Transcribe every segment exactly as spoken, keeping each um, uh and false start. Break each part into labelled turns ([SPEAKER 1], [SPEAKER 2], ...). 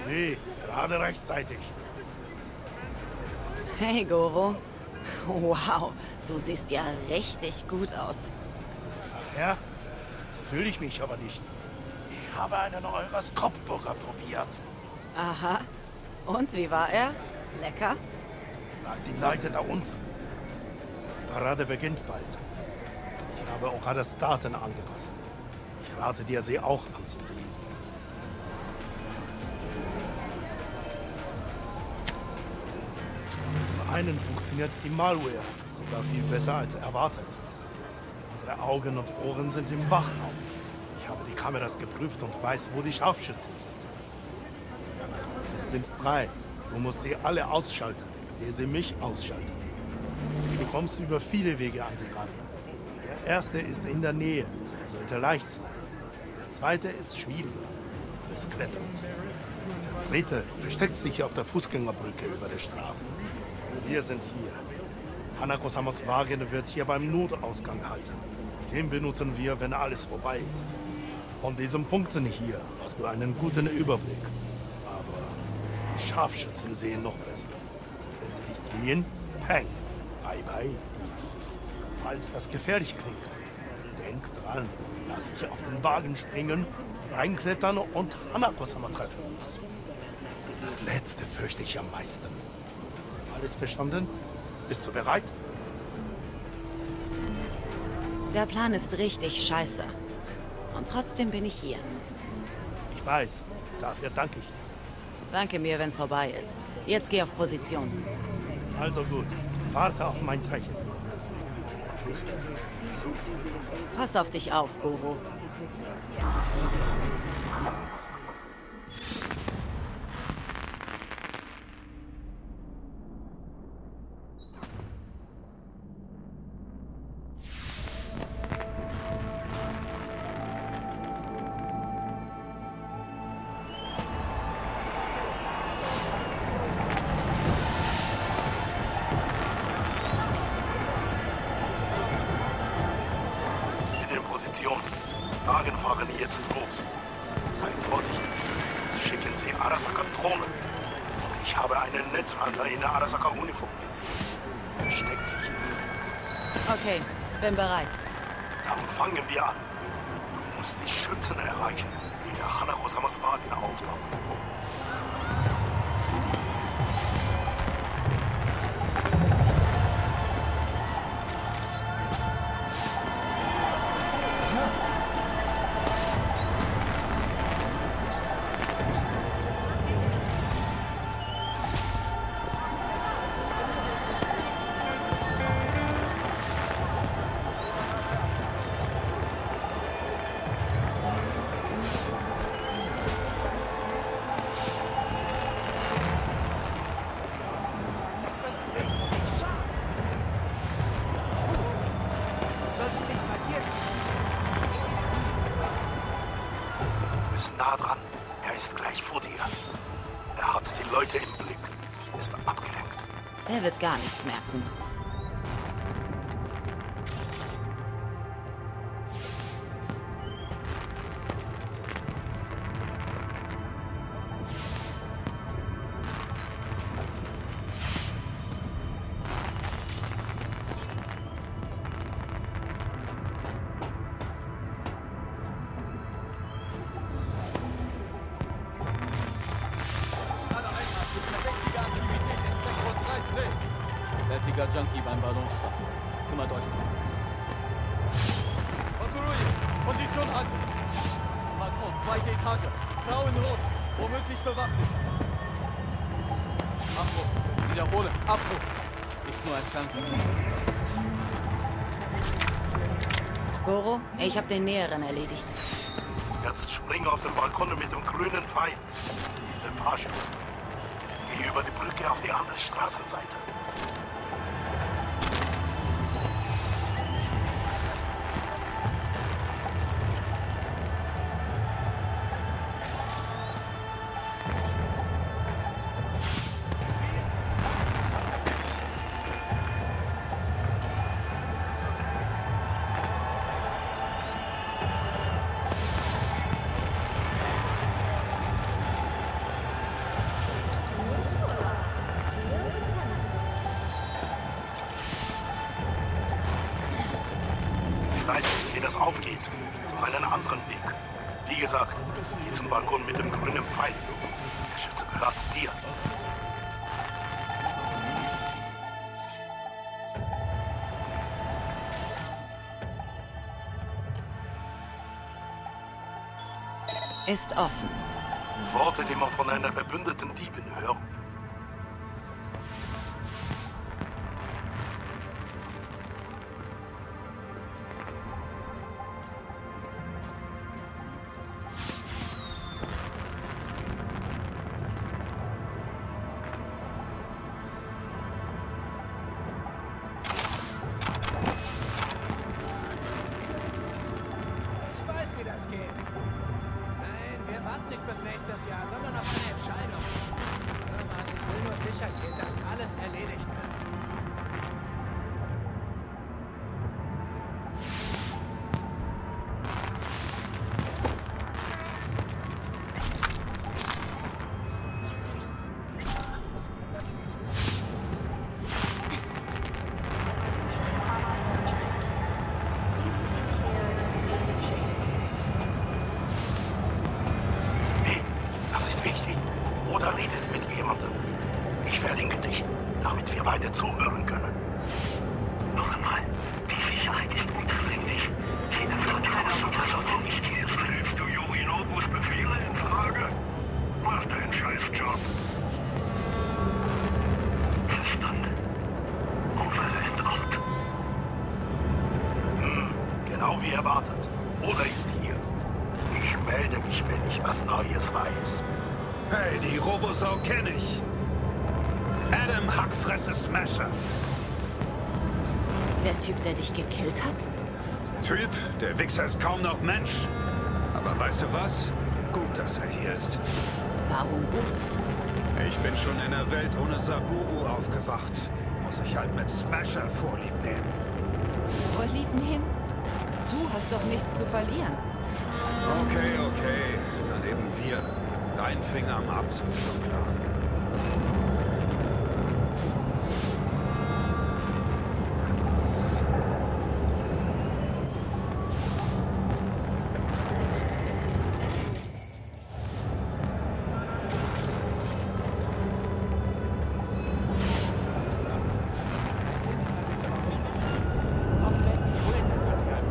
[SPEAKER 1] Hey, gerade rechtzeitig.
[SPEAKER 2] Hey, Goro. Wow, du siehst ja richtig gut aus.
[SPEAKER 1] Ach ja? So fühle ich mich aber nicht. Ich habe einen eures Kopfburger probiert.
[SPEAKER 2] Aha. Und wie war er? Lecker?
[SPEAKER 1] Nach die Leute da unten. Die Parade beginnt bald. Ich habe Okadas Daten angepasst. Ich rate dir, sie auch anzusehen. Zum einen funktioniert die Malware sogar viel besser als erwartet. Unsere Augen und Ohren sind im Wachraum. Ich habe die Kameras geprüft und weiß, wo die Scharfschützen sind. Es sind drei. Du musst sie alle ausschalten, ehe sie mich ausschalten. Du kommst über viele Wege an sie ran. Der erste ist in der Nähe, sollte leicht sein. Der zweite ist schwieriger, des Kletterns. Der dritte versteckt sich auf der Fußgängerbrücke über der Straße. Wir sind hier. Hanako-samas Wagen wird hier beim Notausgang halten. Den benutzen wir, wenn alles vorbei ist. Von diesen Punkten hier hast du einen guten Überblick. Aber die Scharfschützen sehen noch besser. Wenn sie dich sehen, peng, bye bye. Falls das gefährlich klingt, denk dran, dass ich auf den Wagen springen, reinklettern und Hanako-sama treffen muss. Das Letzte fürchte ich am meisten. Alles verstanden? Bist du bereit?
[SPEAKER 2] Der Plan ist richtig scheiße. Und trotzdem bin ich hier.
[SPEAKER 1] Ich weiß. Dafür danke ich dir.
[SPEAKER 2] Danke mir, wenn's vorbei ist. Jetzt geh auf Position.
[SPEAKER 1] Also gut. Warte auf mein Zeichen.
[SPEAKER 2] Pass auf dich auf, Goro.
[SPEAKER 1] Wagen fahren jetzt los. Sei vorsichtig, sonst schicken sie Arasaka Drohnen. Und ich habe einen Netrunner in der Arasaka-Uniform gesehen. Er steckt sich hier.
[SPEAKER 2] Okay, bin bereit.
[SPEAKER 1] Dann fangen wir an. Du musst die Schützen erreichen, ehe Hanako-samas Wagen auftaucht. Nah dran. Er ist gleich vor dir. Er hat die Leute im Blick. Ist abgelenkt.
[SPEAKER 2] Er wird gar nichts merken.
[SPEAKER 3] Fertiger Junkie beim Ballonstart. Kümmert euch drum. Patrouille, Position halten. Balkon, zweite Etage. Frau in Rot, womöglich bewaffnet. Abbruch, wiederhole, Abbruch. Ist nur ein Krankenhaus.
[SPEAKER 2] Goro, ich habe den Näheren erledigt.
[SPEAKER 1] Jetzt spring auf den Balkon mit dem grünen Pfeil. Den Fahrstuhl. Geh über die Brücke auf die andere Straßenseite. das aufgeht, so einen anderen Weg. Wie gesagt, geh zum Balkon mit dem grünen Pfeil. Der Schütze gehört dir.
[SPEAKER 2] Ist offen.
[SPEAKER 1] Worte, die man von einer verbündeten Diebin hört.
[SPEAKER 4] Ich weiß, wie das geht. Nein, wir warten nicht bis nächstes Jahr, sondern auf eine Entscheidung. Hör mal, ich will nur sicher gehen, dass alles erledigt wird.
[SPEAKER 1] Hey, das ist wichtig. Oder redet mit jemandem. Ich verlinke dich, damit wir beide zuhören können.
[SPEAKER 5] Noch einmal, die Sicherheit ist unverständlich. Jeder Vertrag und das auch nicht hier. Stellst du Yorinobus Befehle in Frage? Mach deinen Scheißjob. Verstanden. Over and out.
[SPEAKER 1] Hm, genau wie erwartet. Oder ist hier. Ich melde mich, wenn ich was Neues weiß.
[SPEAKER 6] Hey, die Robosau kenne ich. Adam Hackfresse Smasher.
[SPEAKER 2] Der Typ, der dich gekillt hat?
[SPEAKER 6] Typ, der Wichser ist kaum noch Mensch. Aber weißt du was? Gut, dass er hier ist.
[SPEAKER 2] Warum gut?
[SPEAKER 6] Ich bin schon in einer Welt ohne Saburo aufgewacht. Muss ich halt mit Smasher Vorlieb nehmen.
[SPEAKER 2] Vorlieb nehmen? Du hast doch nichts zu verlieren.
[SPEAKER 6] Okay, okay. Dann eben wir. Dein Finger am Abzug, schon klar.
[SPEAKER 4] Auch wenn die Bullen das angreifen.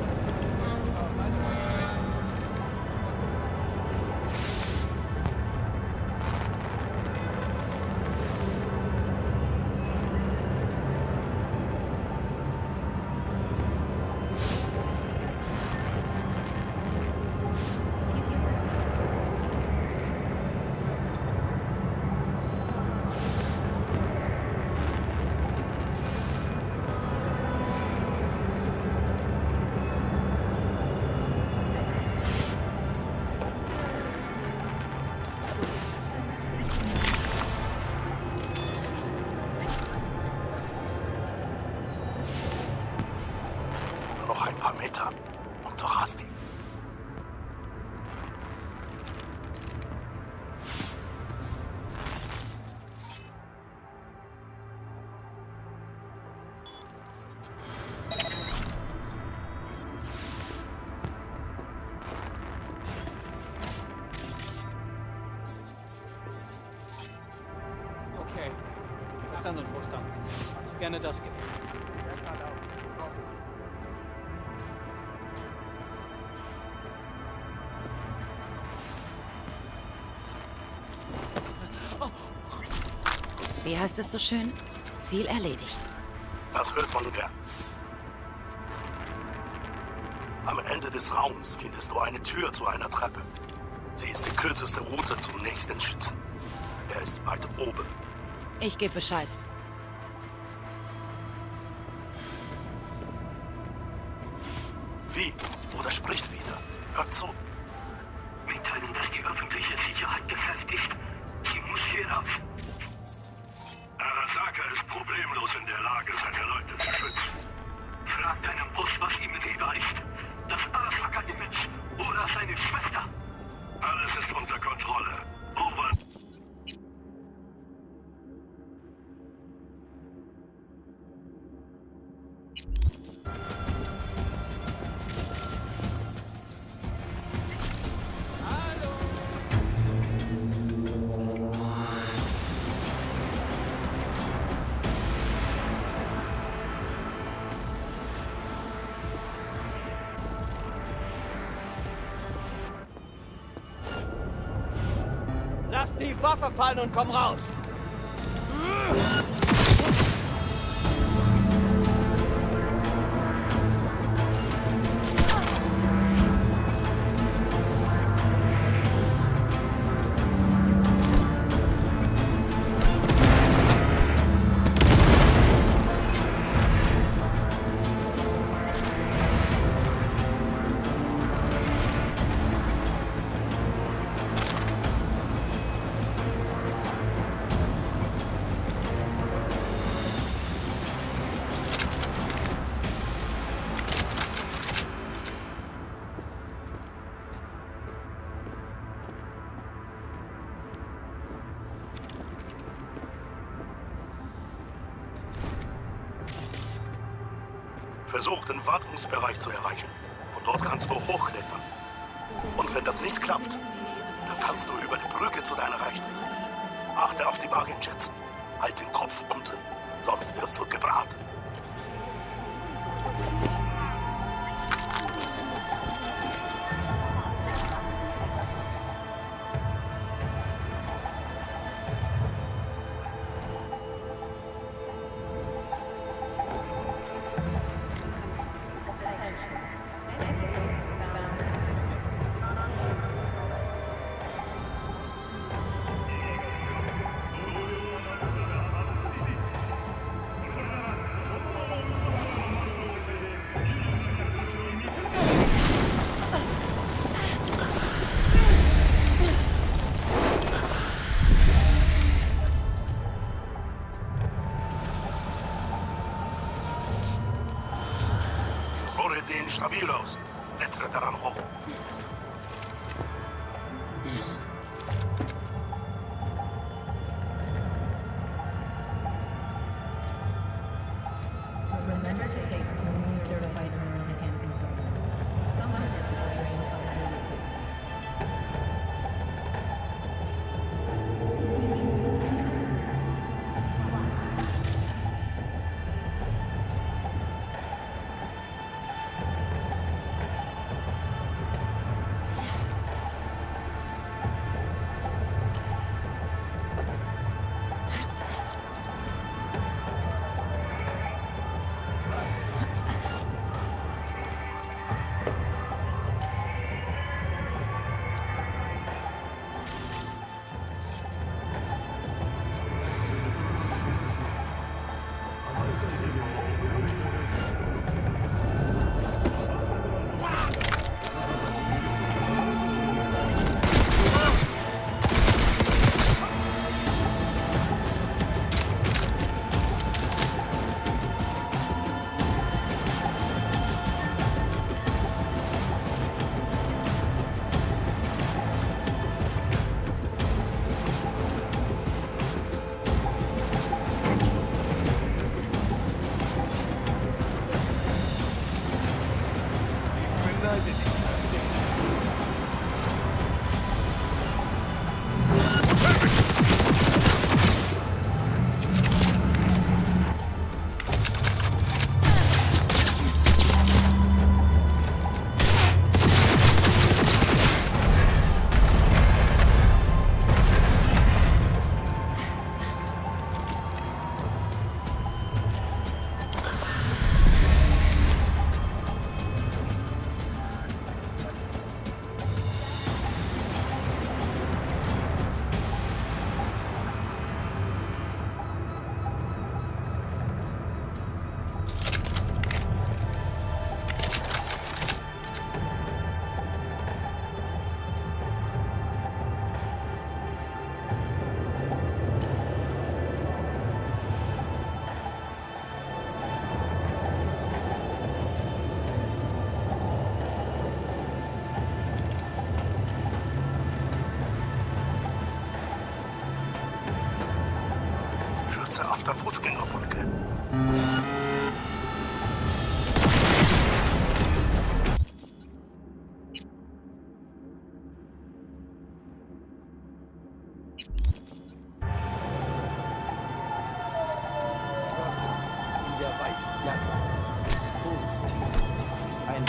[SPEAKER 1] Nur noch ein paar Meter. Und du hast ihn.
[SPEAKER 3] Okay. Verstanden, Rostand. Scanne das Gebiet.
[SPEAKER 2] Wie heißt es so schön? Ziel erledigt.
[SPEAKER 1] Das hört man gern. Am Ende des Raums findest du eine Tür zu einer Treppe. Sie ist die kürzeste Route zum nächsten Schützen. Er ist weit oben.
[SPEAKER 2] Ich gebe Bescheid.
[SPEAKER 1] Wie? Oder spricht wieder. Hört zu.
[SPEAKER 5] Mitteilen, dass die öffentliche Sicherheit gefährdet ist. Sie muss hier raus. Arasaka ist problemlos in der Lage, seine Leute zu schützen. Frag deinen Boss, was ihm lieber ist. Das Arasaka-Image oder seine Schwester. Alles ist unter Kontrolle. Over.
[SPEAKER 3] Lass die Waffe fallen und komm raus!
[SPEAKER 1] Versuch, den Wartungsbereich zu erreichen. Und dort kannst du hochklettern. Und wenn das nicht klappt, dann kannst du über die Brücke zu deiner Rechten. Achte auf die Wagenjets. Halt den Kopf unten, sonst wirst du gebraten. Sehen stabil aus. Klettere daran hoch.
[SPEAKER 7] Remember to take only certified neuron enhancing supplements. Sometimes it's a drain
[SPEAKER 1] Auf der Fußgängerbrücke.
[SPEAKER 3] In der weißen Jacke. Positiv. Ein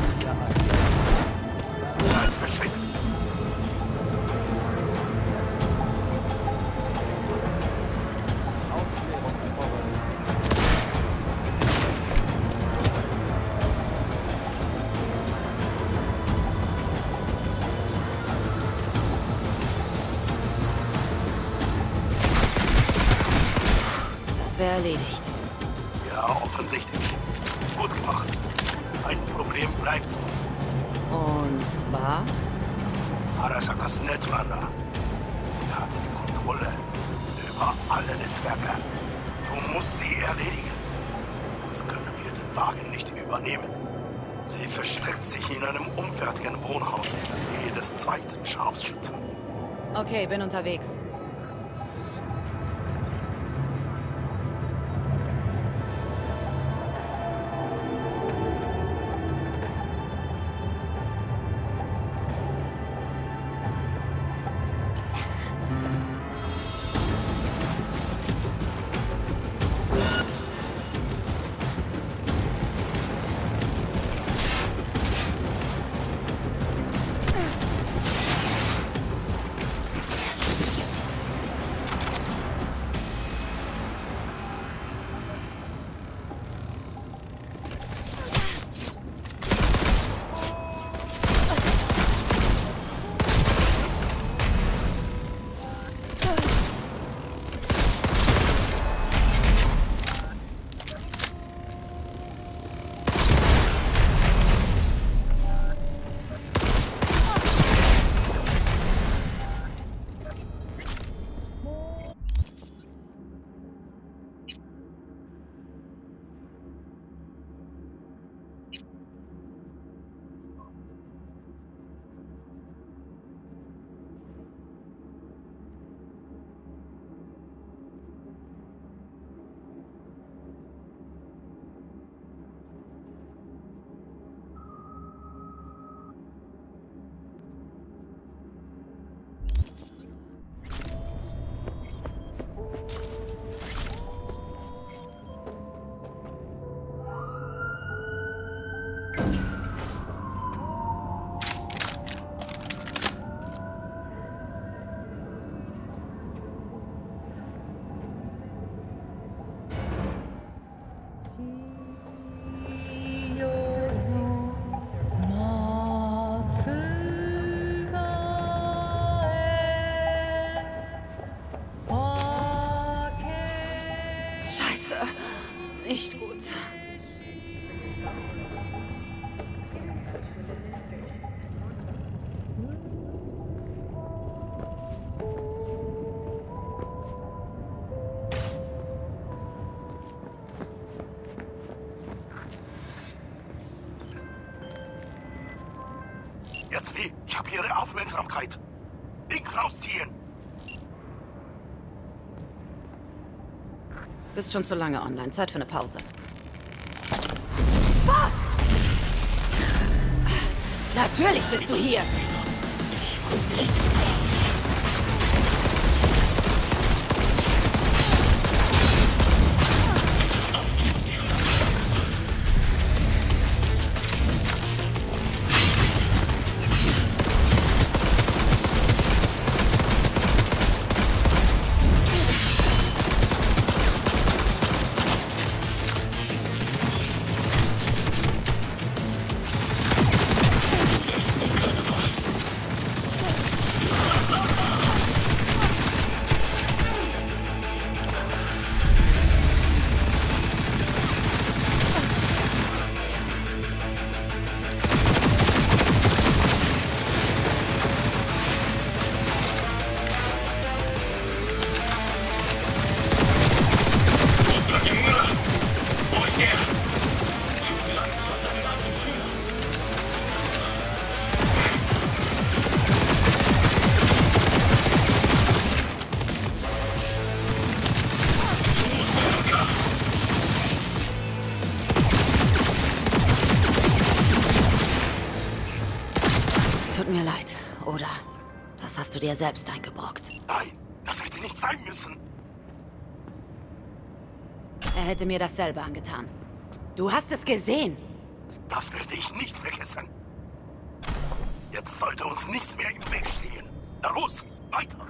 [SPEAKER 3] Mann, der
[SPEAKER 1] Bleib beschickt.
[SPEAKER 2] erledigt.
[SPEAKER 1] Ja, offensichtlich. Gut gemacht. Ein Problem bleibt.
[SPEAKER 2] Und zwar?
[SPEAKER 1] Arasakas Netrunner. Sie hat die Kontrolle über alle Netzwerke. Du musst sie erledigen. Das können wir den Wagen nicht übernehmen. Sie versteckt sich in einem unfertigen Wohnhaus in der Nähe des zweiten Scharfschützen.
[SPEAKER 2] Okay, bin unterwegs. Scheiße. Nicht gut.
[SPEAKER 1] Jetzt wie? Ich habe Ihre Aufmerksamkeit. Link rausziehen.
[SPEAKER 2] Bist schon zu lange online. Zeit für eine Pause. Fuck! Natürlich bist du hier. Tut mir leid, oder? Das hast du dir selbst eingebrockt.
[SPEAKER 1] Nein, das hätte nicht sein müssen.
[SPEAKER 2] Er hätte mir dasselbe angetan. Du hast es gesehen.
[SPEAKER 1] Das werde ich nicht vergessen. Jetzt sollte uns nichts mehr im Weg stehen. Na los, weiter.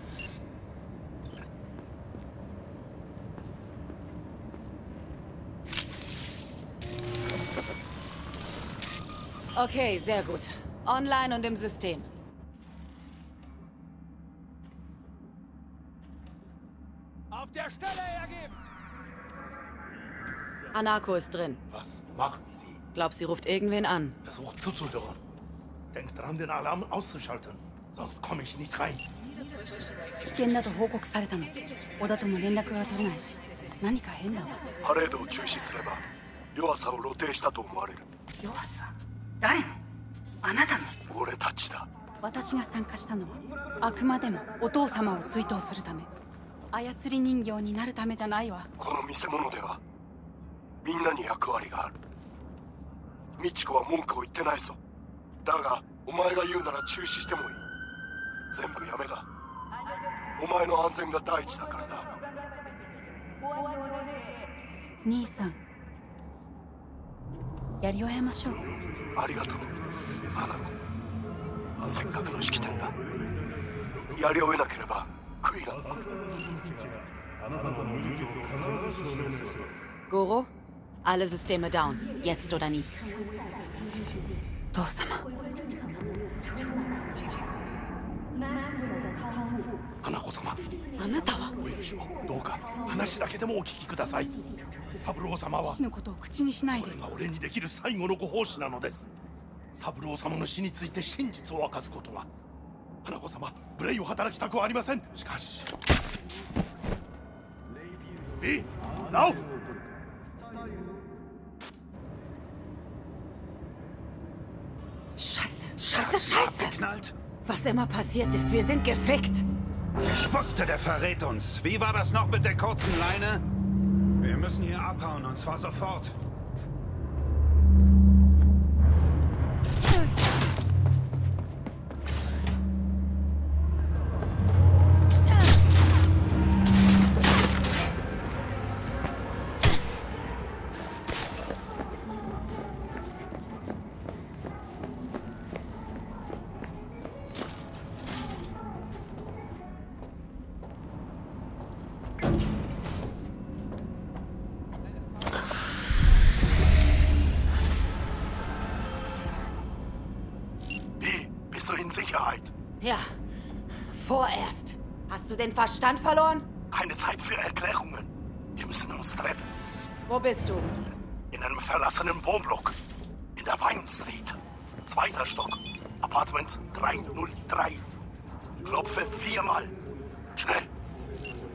[SPEAKER 2] Okay, sehr gut. Online und im System.
[SPEAKER 3] Auf der Stelle ergeben!
[SPEAKER 2] Hanako ist drin.
[SPEAKER 1] Was macht sie?
[SPEAKER 2] Glaub, sie ruft irgendwen an.
[SPEAKER 1] Versucht zuzuhören. Denkt dran, den Alarm auszuschalten. Sonst komme ich nicht rein.
[SPEAKER 8] 危険だと報告されたの。小田とも連絡が取れないし、何か変だわ。
[SPEAKER 9] パレードを中止すれば、弱さを露呈したと思われる。
[SPEAKER 8] 弱さ？誰の？あなたの？
[SPEAKER 9] 俺たちだ。
[SPEAKER 8] 私が参加したのは、あくまでもお父様を追悼するため。操り人形になるためじゃないわ。
[SPEAKER 9] この見せ物では、みんなに役割がある。ミチコは文句を言ってないぞ。だが、お前が言うなら中止してもいい。全部やめだ。お前の安全が第一だからな。
[SPEAKER 8] 兄さん、やり終えましょう。
[SPEAKER 9] ありがとう、花子。せっかくの式典だ。やり終えなければ悔いが。
[SPEAKER 2] Goro, alle Systeme down. Jetzt oder nie.
[SPEAKER 8] 父様。
[SPEAKER 1] 花子様。
[SPEAKER 8] あなたは
[SPEAKER 1] お許しを。どうか話だけでもお聞きください。三郎様は
[SPEAKER 8] 父のことを口にしないで。
[SPEAKER 1] これが俺にできる最後のご奉仕なのです。三郎様の死について真実を明かすことが。花子様、無礼を働きたくはありません。しかし。B, lauf!
[SPEAKER 2] Scheiße, scheiße, scheiße!
[SPEAKER 6] Abgeknallt?
[SPEAKER 2] Was immer passiert ist, wir sind gefickt.
[SPEAKER 6] Ich wusste, der verrät uns. Wie war das noch mit der kurzen Leine? Wir müssen hier abhauen, und zwar sofort.
[SPEAKER 1] Bist du in Sicherheit?
[SPEAKER 2] Ja, vorerst. Hast du den Verstand verloren?
[SPEAKER 1] Keine Zeit für Erklärungen. Wir müssen uns treffen.
[SPEAKER 2] Wo bist du?
[SPEAKER 1] In einem verlassenen Wohnblock. In der Vine Street. Zweiter Stock. Apartment drei null drei. Klopfe viermal. Schnell.